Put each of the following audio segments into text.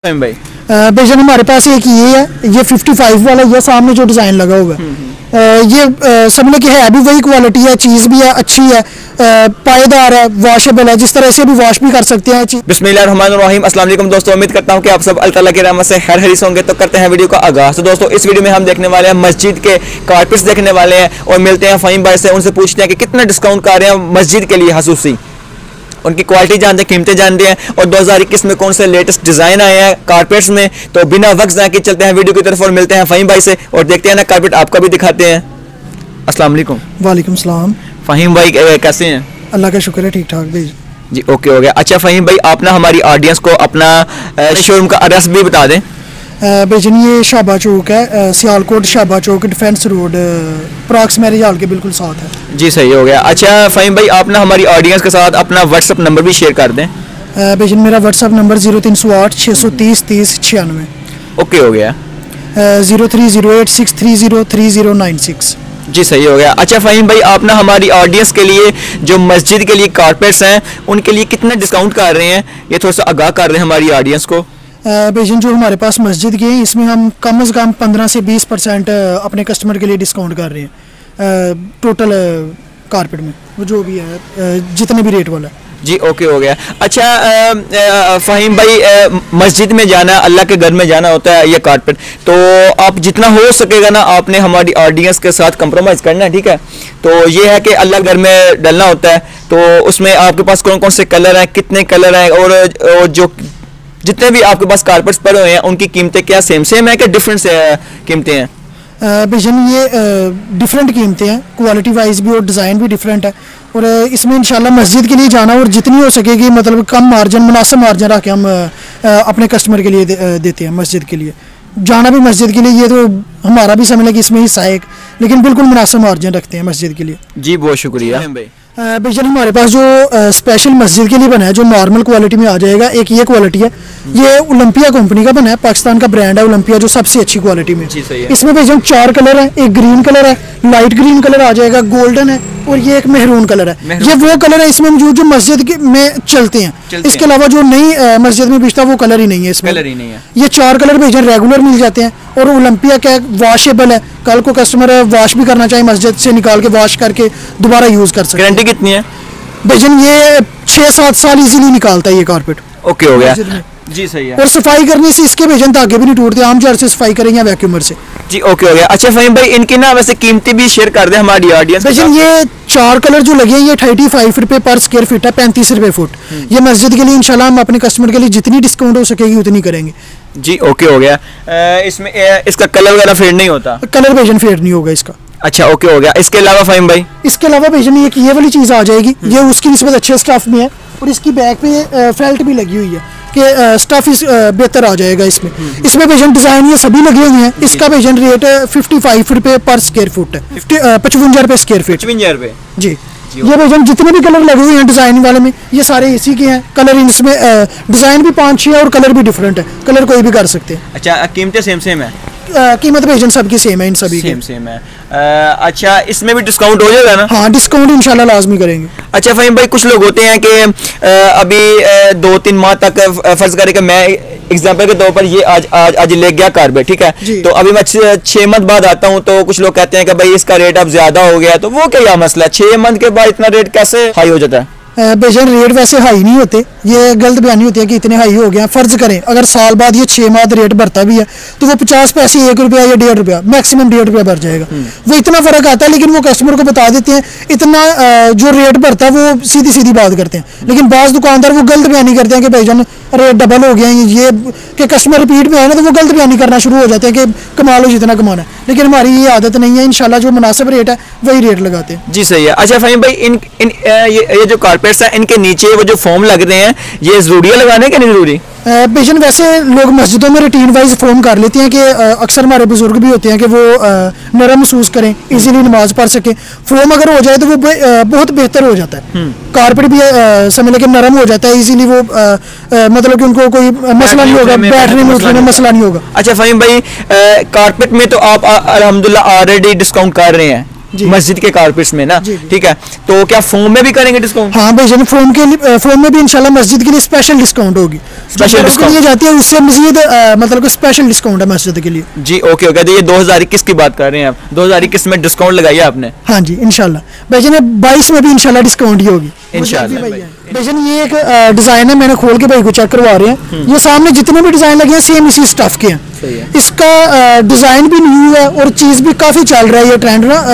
भाई बेशक हमारे पास एक ये है, ये 55 वाला, ये सामने जो डिज़ाइन लगा हुआ है ये समझ कि है भी वही क्वालिटी है, चीज़ भी है, अच्छी है, पायेदार है, वॉशेबल है, जिस तरह से भी वॉश भी कर सकते हैं। बिस्मिल्लाहिर्रहमानिर्रहीम, अस्सलाम वालेकुम दोस्तों, उम्मीद करता हूँ कि आप सब अल्लाह ताला की रहमत से खैर खैरियत होंगे। तो करते हैं वीडियो का आगाज़। तो दोस्तों इस वीडियो में हम देखने वाले हैं मस्जिद के कारपेट्स देखने वाले हैं और मिलते हैं फ़हीम भाई से, उनसे पूछते हैं कि कितना डिस्काउंट कर रहे हैं मस्जिद के लिए खसूसी, उनकी क्वालिटी जानते हैं, कीमतें जानते हैं और 2021 में कौन से लेटेस्ट डिज़ाइन आए हैं कारपेट्स में। तो बिना वक्त ज़ाया के चलते हैं वीडियो की तरफ और मिलते हैं फ़हीम भाई से और देखते हैं ना कारपेट आपका भी दिखाते हैं। अस्सलाम वालेकुम। वालेकुम सलाम। फ़हीम भाई कैसे हैं? अल्लाह का शुक्र है, ठीक ठाक भाई जी। ओके हो गया। अच्छा फ़हीम भाई, आप ना हमारी ऑडियंस को अपना शोरूम का एड्रेस भी बता दें। बेजन ये शाबा चौक है, सियालकोट शाबा चौक, डिफेंस रोड, प्रॉक्स मैरिज हॉल के बिल्कुल साथ है। जी सही हो गया। अच्छा फ़हीम भाई, आप ना हमारी ऑडियंस के साथ अपना व्हाट्सअप नंबर भी शेयर कर दें। बेजन मेरा व्हाट्सअप नंबर 0308 630 30 96। ओके हो गया। 0308 630 3096। जी सही हो गया। अच्छा फ़हीम भाई, आप ना हमारी ऑडियंस के लिए जो मस्जिद के लिए कारपेट्स हैं उनके लिए कितना डिस्काउंट कर रहे हैं, ये थोड़ा सा आगाह कर रहे हैं हमारी ऑडियंस को। बेजन जो हमारे पास मस्जिद के हैं इसमें हम कम से कम 15 से 20% अपने कस्टमर के लिए डिस्काउंट कर रहे हैं टोटल कारपेट में, वो जो भी है जितने भी रेट वाला। जी ओके हो गया। अच्छा फ़हीम भाई, मस्जिद में जाना, अल्लाह के घर में जाना होता है ये कारपेट, तो आप जितना हो सकेगा ना आपने हमारी ऑडियंस के साथ कंप्रोमाइज़ करना है, ठीक है। तो ये है कि अल्लाह घर में डलना होता है, तो उसमें आपके पास कौन कौन से कलर हैं, कितने कलर हैं और जो जितने भी आपके पास कारपेट्स पड़े हुए हैं उनकी कीमतें क्या सेम है कि डिफरेंट से कीमतें हैं? बेजन ये डिफरेंट कीमतें हैं, क्वालिटी वाइज भी और डिज़ाइन भी डिफरेंट है। और इसमें इंशाल्लाह मस्जिद के लिए जाना और जितनी हो सकेगी मतलब कम मार्जिन, मुनासिब मार्जिन रख के हम अपने कस्टमर के लिए देते हैं। मस्जिद के लिए जाना भी मस्जिद के लिए, ये तो हमारा भी समझ लें कि इसमें हिस्सा है, लेकिन बिल्कुल मुनासिब मार्जिन रखते हैं मस्जिद के लिए। जी बहुत शुक्रिया। बेशक हमारे पास जो स्पेशल मस्जिद के लिए बना है, जो नॉर्मल क्वालिटी में आ जाएगा, एक ये क्वालिटी है, ये ओलंपिया कंपनी का बना है, पाकिस्तान का ब्रांड है ओलंपिया, जो सबसे अच्छी क्वालिटी में। इसमें बेशक 4 कलर है, एक ग्रीन कलर है, लाइट ग्रीन कलर आ जाएगा, गोल्डन है और ये एक मेहरून कलर है। ये वो कलर है इसमें जो मस्जिद में चलते हैं, इसके अलावा जो नई मस्जिद में बिकता वो कलर ही नहीं है इसमें। कलर ही नहीं है। ये 4 कलर बेशक रेगुलर मिल जाते हैं और ओलंपिया क्या वॉशेबल है, कल को कस्टमर वॉश भी करना चाहे मस्जिद से निकाल के वॉश करके दोबारा यूज कर सकते हैं। गारंटी कितनी है? बेजन ये 6-7 साल इजीली निकालता है ये कारपेट। ओके हो गया। जी सही है। और सफाई करने से इसके बेजन धागे भी नहीं टूटते, आम जड़ से सफाई करेंगे या वैक्यूमर से। जी ओके हो गया। अच्छा फ़हीम भाई, इनकी ना वैसे कीमतें भी शेयर कर दें हमारी ऑडियंस। बेजन ये 4 कलर जो लगे हैं ये 35 रुपये पर स्क्वायर फीट है, 35 रुपये फुट। ये मस्जिद के लिए इंशाल्लाह हम अपने कस्टमर के लिए जितनी डिस्काउंट हो सकेगी उतनी करेंगे। जी ओके हो गया। इसमें इसका कलर वगैरह फेड नहीं होता? कलर बेजन फेड नहीं होगा इसका। अच्छा ओके हो गया। इसके अलावा फ़हीम भाई? इसके अलावा बेजन ये वाली चीज़ आ जाएगी, ये उसकी निस्बत अच्छे स्टफ में है और इसकी बैक पे फेल्ट भी लगी हुई है कि स्टफ इस बेहतर आ जाएगा इसमें। इसमें बेजन डिज़ाइन ये सभी लगे हुए हैं। इसका बेजन रेट 55 रुपये पर स्क्वायर फुट है, 55 रुपये स्क्वायर फीट। 55 रुपये। जी। ये बेजन जितने भी कलर लगे हुए हैं डिज़ाइन वाले में, ये सारे इसी के हैं। कलर इसमें डिज़ाइन भी 5-6 और कलर भी डिफरेंट है, कलर कोई भी कर सकते हैं। अच्छा कीमतें सेम है? कीमत बेजन सबकी सेम है, इन सभी सेम है। अच्छा इसमें भी डिस्काउंट हो जाएगा ना? हाँ डिस्काउंट इंशाल्लाह लाजमी करेंगे। अच्छा फ़हीम भाई, कुछ लोग होते हैं कि अभी 2-3 माह तक फर्ज करें कि मैं एग्जाम्पल के तौर पर ये आज ले गया कारपेट, ठीक है, तो अभी मैं 6 मंथ बाद आता हूँ तो कुछ लोग कहते हैं कि भाई इसका रेट अब ज्यादा हो गया, तो वो क्या मसला है? 6 मंथ के बाद इतना रेट कैसे हाई हो जाता है? बेशक रेट वैसे हाई नहीं होते, ये गलत बयानी होती है कि इतने हाई हो गया। फर्ज करें अगर साल बाद ये 6 माह रेट बढ़ता भी है तो वो 50 पैसे, 1 रुपया या 1.5 रुपया, मैक्सिमम 1.5 रुपया बढ़ जाएगा। वो इतना फर्क आता है, लेकिन वो कस्टमर को बता देते हैं। इतना जो रेट बढ़ता है वो सीधी सीधी बात करते हैं, लेकिन बाज़ दुकानदार वो गलत बयानी करते हैं कि भाईजान रेट डबल हो गया ये कि कस्टमर रिपीट में आए ना तो वो गलत बयानी करना शुरू हो जाते हैं कि कमा लो जितना कमाना है, लेकिन हमारी ये आदत नहीं है। इंशाल्लाह जो मुनासिब रेट है वही रेट लगाते हैं। जी सही है। अच्छा फ़हीम भाई, ये जो कारपेट्स हैं इनके नीचे वो जो फोम लग रहे हैं, ये जरूरी है लगाने के नहीं जरूरी? बेशक वैसे लोग मस्जिदों में रूटीन वाइज फॉर्म कर लेते हैं कि अक्सर हमारे बुजुर्ग भी होते हैं कि वो नरम महसूस करें, इजीली नमाज पढ़ सके। फॉर्म अगर हो जाए तो वो बहुत बेहतर हो जाता है। कारपेट भी समझ लें नरम हो जाता है इजीली, वो मतलब कि उनको कोई मसला नहीं होगा, बैठने में उठने में मसला नहीं होगा। अच्छा फ़हीम भाई, कारपेट में तो आप अल्हम्दुलिल्लाह ऑलरेडी डिस्काउंट कर रहे हैं, मस्जिद के कारपेट्स में ना, ठीक है। तो क्या फोम में भी करेंगे डिस्काउंट? हाँ भाई, फोम के लिए, फोम में भी इंशाल्लाह मस्जिद के लिए स्पेशल डिस्काउंट होगी। स्पेशल डिस्काउंट जाती है उससे मजीद मतलब स्पेशल डिस्काउंट है मस्जिद के लिए जी। ओके ओके, तो ये 2021 की बात कर रहे हैं आप, 2021 में डिस्काउंट लगाई है आपने? हाँ जी इंशाल्लाह भाईजान, 22 में भी इंशाल्लाह डिस्काउंट ही होगी इंशाल्लाह। भाईजान ये एक डिजाइन है, मैंने खोल के भाई को चेक करवा रहे हैं। ये सामने जितने भी डिजाइन लगे हैं सेम इसी स्टफ के हैं। इसका डिजाइन भी न्यू है और चीज भी काफी चल रहा है, ये ट्रेंड ना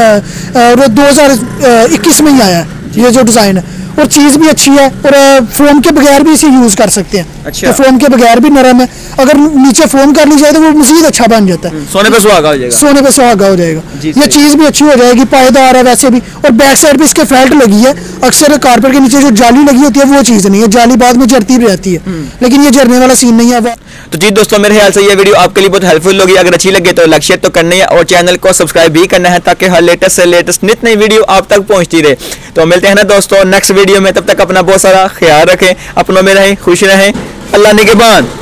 2021 में ही आया है ये जो डिजाइन है, और चीज भी अच्छी है, और फोम के बगैर भी इसे यूज कर सकते हैं। अच्छा। तो फोम के बगैर भी नरम है, अगर नीचे फोम कर ली जाए तो वो मजीद अच्छा बन जाता है। सोने पे सुहागा हो जाएगा, सोने पे सुहागा हो जाएगा। ये चीज भी अच्छी हो जाएगी, पायदार है वैसे भी, और बैक साइड पे इसके फेल्ट लगी है। अक्सर कारपेट के नीचे जो जाली लगी होती है वो चीज नहीं है, जाली बाद में जरती भी रहती है, लेकिन ये जरने वाला सीन नहीं है। तो जी दोस्तों, मेरे ख्याल से ये वीडियो आपके लिए बहुत हेल्पफुल होगी। अगर अच्छी लगे तो लाइक शेयर तो करना है और चैनल को सब्सक्राइब भी करना है, ताकि हर लेटेस्ट से लेटेस्ट नित नई वीडियो आप तक पहुंचती रहे। तो मिलते हैं ना दोस्तों नेक्स्ट वीडियो में, तब तक अपना बहुत सारा ख्याल रखें, अपनों में रहें, खुश रहें। अल्लाह निगहबान।